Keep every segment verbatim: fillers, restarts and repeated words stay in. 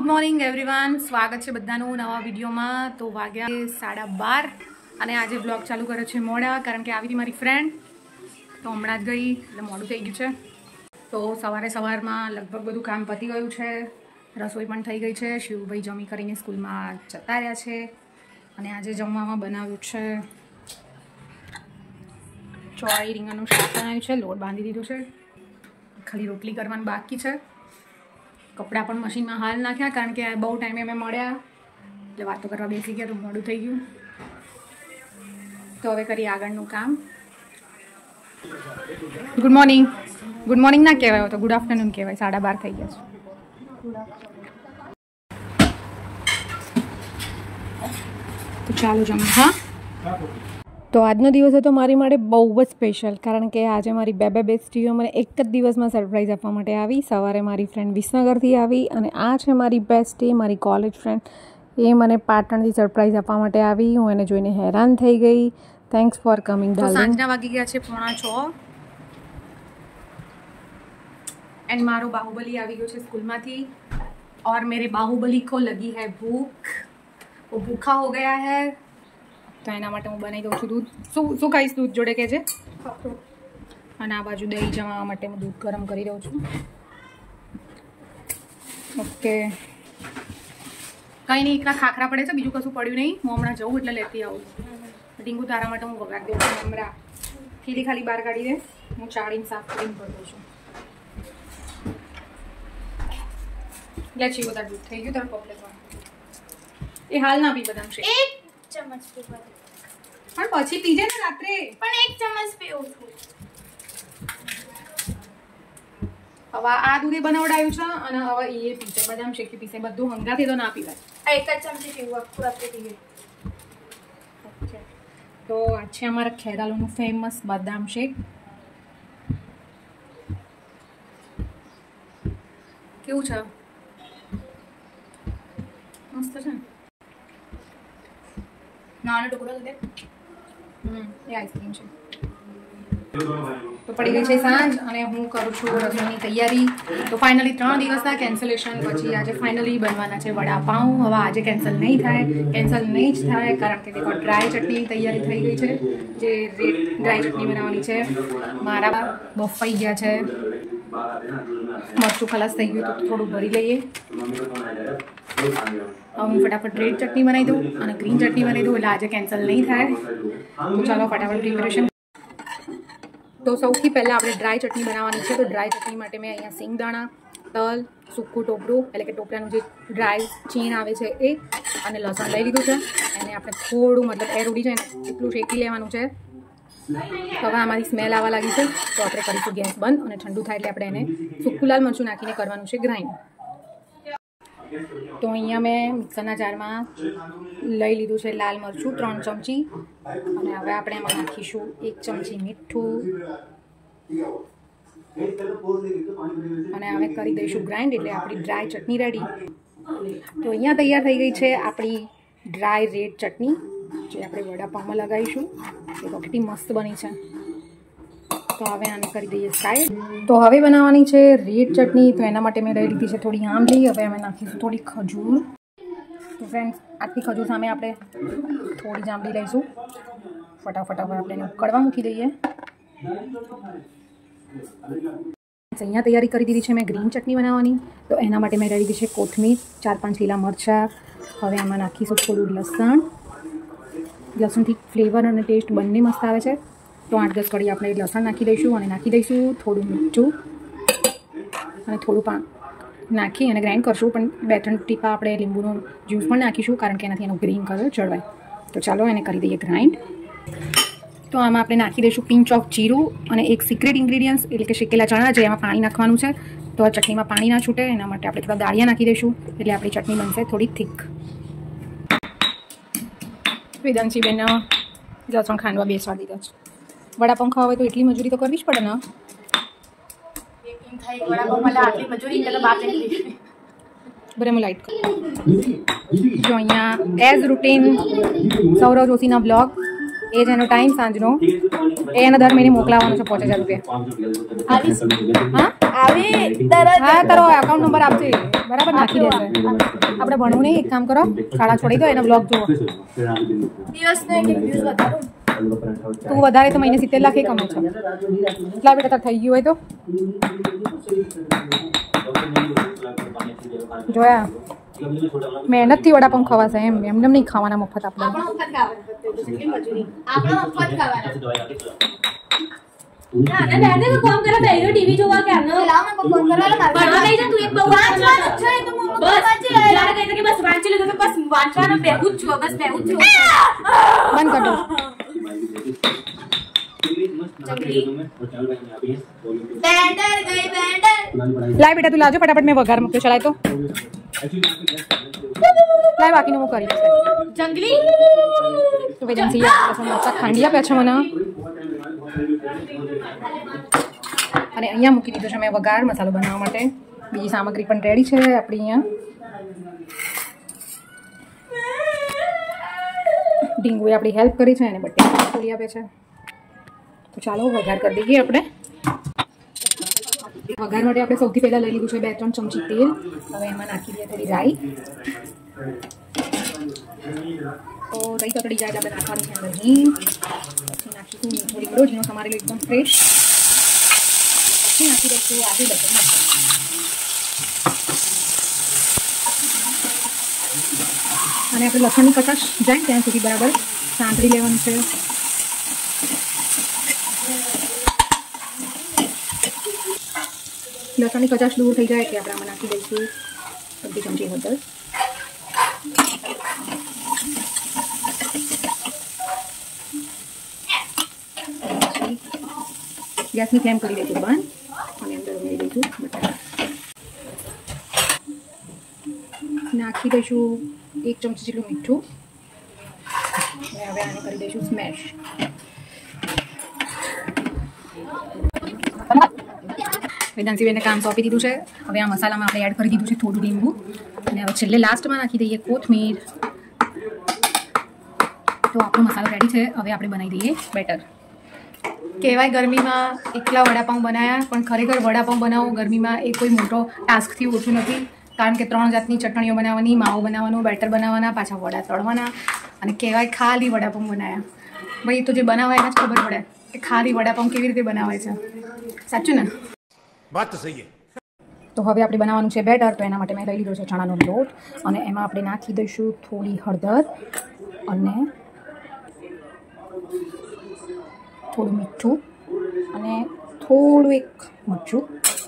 Morning everyone, સ્વાગત છે બધાનું નવા વિડીયોમાં। તો વાગ્યા સાડા બાર અને આજે બ્લોગ ચાલુ કર્યો છે મોડા, કારણ કે આવી હતી મારી ફ્રેન્ડ, તો હમણાં જ ગઈ એટલે મોડું થઈ ગયું છે। તો સવારે સવારમાં લગભગ બધું કામ પતી ગયું છે, રસોઈ પણ થઈ ગઈ છે। શિવભાઈ જમી કરીને સ્કૂલમાં જતા રહ્યા છે અને આજે જમવામાં બનાવ્યું છે ચોળી રીંગણનું શાક બનાવ્યું છે, લોટ બાંધી દીધું છે, ખાલી રોટલી કરવાનું બાકી છે। કપડાં પણ મશીનમાં હાલ નાખ્યા, કારણ કે બહુ ટાઈમે અમે મળ્યા એટલે વાતો કરવા બેસી ગયા તો મોડું થઈ ગયું। તો હવે કરીએ આગળનું કામ। ગુડ મોર્નિંગ ગુડ મોર્નિંગ ના કહેવાય, તો ગુડ આફ્ટરનૂન કહેવાય, સાડા બાર થઈ ગયા છે। તો ચાલો જમવા। હા, તો આજનો દિવસ હતો મારી માટે બહુ જ સ્પેશિયલ, કારણ કે આજે મારી બે બે બેસ્ટીઓ મને એક જ દિવસમાં સરપ્રાઈઝ આપવા માટે આવી। સવારે મારી ફ્રેન્ડ વિસનગરથી આવી અને આ છે મારી બેસ્ટી, મારી કોલેજ ફ્રેન્ડ, એ મને પાટણથી સરપ્રાઈઝ આપવા માટે આવી। હું એને જોઈને હેરાન થઈ ગઈ। Thanks for coming darling. સાંજના વાગી ગયા છે પોણા છ એન્ડ મારો બાહુબલી આવી ગયો છે સ્કૂલમાંથી, और मेरे बाहुबली को लगी है भूख, वो भूखा हो गया है, તો એના માટે હું બનાવી દઉં છું દૂધ। શું શું ખાઈશ દૂધ જોડે કે છે? અને આ બાજુ દહીં જમાવવા માટે હું દૂધ ગરમ કરી દઉં છું। ઓકે, કંઈ નહીં, એકલા ખાખરા પડે છે, બીજું કશું પડ્યું નહીં। હું હમણાં જવું એટલે લેતી આવું। ટીંગુ તારા માટે હું વગાડી દઉં છું હમણાં। ખીલી ખાલી બહાર કાઢી દે, હું ચાળીને સાફ કરીને કરી દઉં છું। લે છી બધા દૂધ થઈ ગયું તારું પપલેટમાં, એ હાલ ના પી બદામ શેક, એક ચમચ પીવા, પણ પછી પીજે ને રાત્રે। પણ એક ચમચ પીવું છું। હવે આ દૂધે બનાવડાયું છે અને હવે એ પીશે, બદામ શેક પીશે, બધું હંગાથી તો ના પીવાય। આ એક જ ચમચી પીવું, આખું રાત્રે પીવે। ઓકે, તો આ છે અમારા ખેરાલુનું ફેમસ બદામ શેક। કેવું છે? મસ્ત છે ને? નાનો ટુકડો દે। હમ એ આઈસ્ક્રીમ છે। તો પડી ગઈ છે સાંજ અને હું કરું છું રસોઈની તૈયારી। તો ફાઇનલી ત્રણ દિવસના કેન્સલેશન પછી આજે ફાઇનલી બનવાના છે વડાપાઉં। હવે આજે કેન્સલ નહીં થાય, કેન્સલ નહીં જ થાય, કારણ કે દેખો ડ્રાય ચટણીની તૈયારી થઈ ગઈ છે, જે રેડ ડ્રાય ચટણી બનાવવાની છે। મારા બફાઈ ગયા છે, મરચું ખલાસ થઈ ગયું તો થોડું ભરી લઈએ। હવે હું ફટાફટ રેડ ચટણી બનાવી દઉં અને ગ્રીન ચટણી બનાવી દઉં, એટલે આજે કેન્સલ નહીં થાય। તો ચાલો ફટાફટ પ્રિપેરેશન। તો સૌથી પહેલાં આપણે ડ્રાય ચટણી બનાવવાની છે। તો ડ્રાય ચટણી માટે મેં અહીંયા સિંગદાણા, તલ, સૂકું ટોપરું એટલે કે ટોપરાનું જે ડ્રાય ચીણ આવે છે એ, અને લસણ લઈ લીધું છે। એને આપણે થોડું મતલબ એર ઉડી જાય ને એટલું શેકી લેવાનું છે। હવે આમાંથી સ્મેલ આવવા લાગી છે તો આપણે કરીશું ગેસ બંધ, અને ઠંડુ થાય એટલે આપણે એને સૂકું લાલ મરચું નાખીને કરવાનું છે ગ્રાઇન્ડ। તો અહીંયા મેં મિક્સરના જારમાં લઈ લીધું છે લાલ મરચું ત્રણ ચમચી, અને હવે આપણે એમાં નાખીશું એક ચમચી મીઠું, અને હવે કરી દઈશું ગ્રાઇન્ડ, એટલે આપણી ડ્રાય ચટણી રેડી। તો અહીંયા તૈયાર થઈ ગઈ છે આપણી ડ્રાય રેડ ચટણી, જે આપણે વડાપાઉંમાં લગાવીશું। એ તો કેટલી મસ્ત બની છે। તો હવે આને કરી દઈએ સાઈડ। તો હવે બનાવવાની છે રેડ ચટણી। તો એના માટે મેં લઈ લીધી છે થોડી આંબલી, હવે અમે નાખીશું થોડી ખજૂર। તો ફ્રેન્ડ્સ, આટલી ખજૂર સામે આપણે થોડી જ આંબલી લઈશું। ફટાફટ હવે આપણે એને ઉકળવા મૂકી દઈએ। અહીંયા તૈયારી કરી દીધી છે મેં ગ્રીન ચટણી બનાવવાની। તો એના માટે મેં લઈ લીધી છે કોથમીર, ચાર પાંચ લીલા મરચાં। હવે આમાં નાખીશું થોડું લસણ, લસણથી ફ્લેવર અને ટેસ્ટ બંને મસ્ત આવે છે। તો આઠ દસ કડી આપણે લસણ નાખી દઈશું, અને નાખી દઈશું થોડું મીઠું અને થોડું પાણી નાખી અને ગ્રાઇન્ડ કરશું। પણ બે ત્રણ ટીપા આપણે લીંબુનો જ્યુસ પણ નાખીશું, કારણ કે એનાથી એનો ગ્રીન કલર જળવાય। તો ચાલો એને કરી દઈએ ગ્રાઇન્ડ। તો આમાં આપણે નાખી દઈશું પિંચ ઓફ જીરું અને એક સિક્રેટ ઇન્ગ્રીડિયન્ટ્સ એટલે કે શેકેલા ચણા, જે એમાં પાણી નાખવાનું છે। તો આ ચટણીમાં પાણી ના છૂટે એના માટે આપણે થોડા દાળિયા નાખી દઈશું, એટલે આપણી ચટણી બનશે થોડી થીક। વેદાંશી બેન લસણ ખાંડવા બેસાડી દીધા છે। વડાપાઉં ખાવા હોય તો એટલી મજૂરી તો કરવી જ પડે ને। બરાબર, હું લાઈટ કરું। જો અહીંયા એઝ રૂટીન સૌરવ જોશીના બ્લોગ એ જ એનો ટાઈમ સાંજનો એ એને દર મહિને મોકલાવવાનો છે પાંચ હજાર રૂપિયા. હા આવે તરત હા તારો એકાઉન્ટ નંબર આપજે બરાબર નાખી દેશે. આપણે ભણવું નહીં, એક કામ કરો શાળા છોડી દો, એના બ્લોગ જુઓ. દિવસનો એક એક વ્યૂઝ વધારું તું વધારે તો મહિને સિત્તેર લાખ એ કમાય છે. એટલા બેટા તાર થઈ ગયું હોય તો જોયા મહેનતથી વડાપાઉં ખવાશે એમ એમને નહીં ખાવાના મફત આપણે. આપણો મફત ખાવાના કેટલી મજૂરી આપણો મફત ખાવાના ના ના દાદા કો કામ કરે બેરો ટીવી જોવા કે આનો લાવ મે ફોન કરવા માર ભણવા લઈ જા તું એક બહુ વાંચવાનું છે તો હું બસ વાંચી લે યાર કહે કે બસ વાંચી લે તો બસ વાંચવાનું બેહું જ છું બસ બેહું જ છું. બંધ કર દો. બેન્ડર ગઈ બેન્ડર લાય બેટા તું લાવજો ફટાફટ, મેં વઘાર મૂક્યો ચલાય તો લાય બાકીનું હું કરી દઈશ. જંગલી તો વેજન્સી ખાંડી આપ્યા છે મને અને અહીંયા મૂકી દીધો છે મેં વઘાર મસાલો બનાવવા માટે. બીજી સામગ્રી પણ રેડી છે આપણી. અહીંયા ઢીંગુએ આપણી હેલ્પ કરી છે અને બટેટા તોડી આપે છે. તો ચાલો વઘાર કરી દઈએ આપણે. વઘાર માટે આપણે સૌથી પહેલાં લઈ લીધું છે બે ત્રણ ચમચી તેલ. હવે એમાં નાખી દઈએ થોડી રાઈ. તો રાઈ તતડી જાય એટલે આપણે નાખવાની છે અંદર હિંગ. પછી નાખીશું મીઠો લીમડો જેનો સમારેલો એકદમ ફ્રેશ. પછી નાખી દઈશું આદુ લસણ મરચાં. અને આપણે લસણની કચાશ જાય ત્યાં સુધી બરાબર સાંતળી લેવાનું છે. લસણની કચાશ દૂર થઈ જાય એટલે આપણે આમાં નાખી દઈશું અડધી ચમચી હળદર. ગેસની ફ્લેમ કરી દઈશું બંધ અને અંદર ઉમેરી દઈશું બટાકા. નાખી દઈશું એક ચમચી જેટલું મીઠું. હવે આને કરી દઈશું સ્મેશ. વેદાંશીબેને કામ સોંપી દીધું છે. હવે આ મસાલામાં આપણે એડ કરી દીધું છે થોડું લીંબુ અને હવે છેલ્લે લાસ્ટમાં નાખી દઈએ કોથમીર. તો આપણો મસાલો રેડી છે. હવે આપણે બનાવી દઈએ બેટર. કહેવાય ગરમીમાં એકલા વડાપાઉં બનાવ્યા, પણ ખરેખર વડાપાઉં બનાવવું ગરમીમાં એ કોઈ મોટો ટાસ્કથી ઓછું નથી. કારણ કે ત્રણ જાતની ચટણીઓ બનાવવાની, માવો બનાવવાનું, બેટર બનાવવાના, પાછા વડા તળવાના અને કહેવાય ખાલી વડાપાઉં બનાવ્યા. ભાઈ તો જે બનાવે એને જ ખબર પડે કે ખાલી વડાપાઉં કેવી રીતે બનાવાય છે. સાચું ને? વાત તો સહી છે. તો હવે આપણે બનાવવાનું છે બેટર. તો એના માટે મેં લઈ લીધો છે ચણાનો લોટ અને એમાં આપણે નાખી દઈશું થોડી હળદર અને થોડું મીઠું અને થોડું એક મરચું.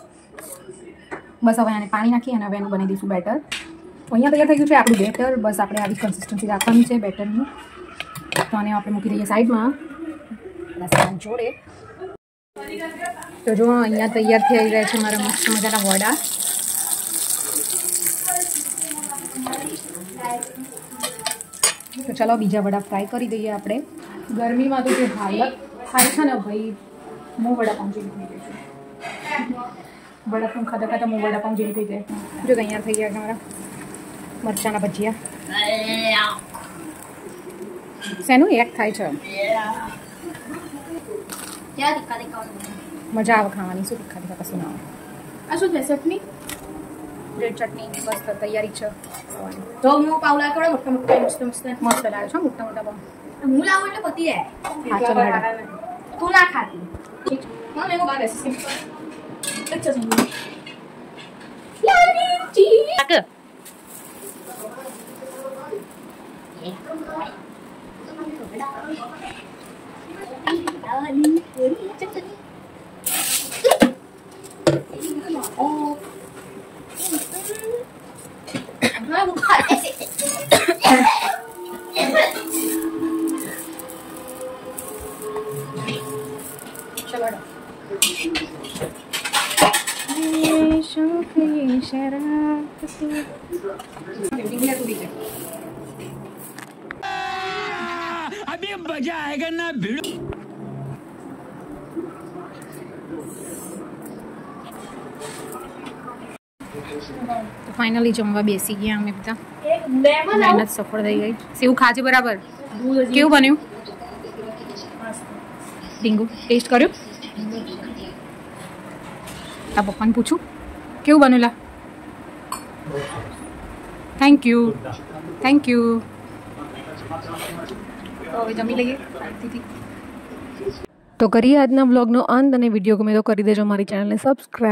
બસ હવે આને પાણી નાખી અને હવે એનું બનાવી દઈશું બેટર. તો અહીંયા તૈયાર થઈ ગયું છે આપણું બેટર. બસ આપણે આવી કન્સિસ્ટન્સી રાખવાની છે બેટરની. તો આને આપણે મૂકી દઈએ સાઈડમાં સામાન જોડે. તો જો અહીંયા તૈયાર થઈ રહ્યા છે મારા મસ્ત મજાના વડા. તો ચાલો બીજા વડા ફ્રાય કરી દઈએ આપણે. ગરમીમાં તો જે હાલત થાય છે ને ભાઈ, હું વડાપાઉં જેવી થઈ ગઈ છું. વડાપાઉં ખાતા ખાતા હું વડાપાઉં જેવી થઈ જાય. જો તૈયાર થઈ ગયા છે મારા મરચાંના ભજીયા. શેનું એક થાય છે? મજા આવે ખાવાની. શું તીખા તીખા કશું ના આવે. આ શું છે ચટણી? રેડ ચટણી બસ તૈયારી છે. તો હું પાવલા કરે મોટા મોટા મસ્ત મસ્ત મસ્ત લાગે છે મોટા મોટા પાઉં. હું લાવું એટલે પતી જાય. હા, ચાલો હેડો. તું ના ખાતી. હા મેં બહાર રેસિપી અચ્છા સમજી. લાલી જી मैं वो खा ऐसे चलो शौक ये शराब से निकले तू दिखे अभी मजा आएगा ना भिड़ो. તો ફાઇનલી જમવા બેસી ગયા અમે બધા. एक लेमन મહેનત સફળ થઈ ગઈ. સેવ ખાજે બરાબર. કેવું બન્યું? ડીંગુ ટેસ્ટ કર્યો? તા પપ્પાને પૂછું કેવું બનેલા? Thank you thank you. તો હવે જમી લઈએ શાંતિથી. તો કરીએ આજના બ્લોગનો અંત, અને વિડીયો ગમે તો કરી દેજો મારી ચેનલને સબસ્ક્રાઈબ.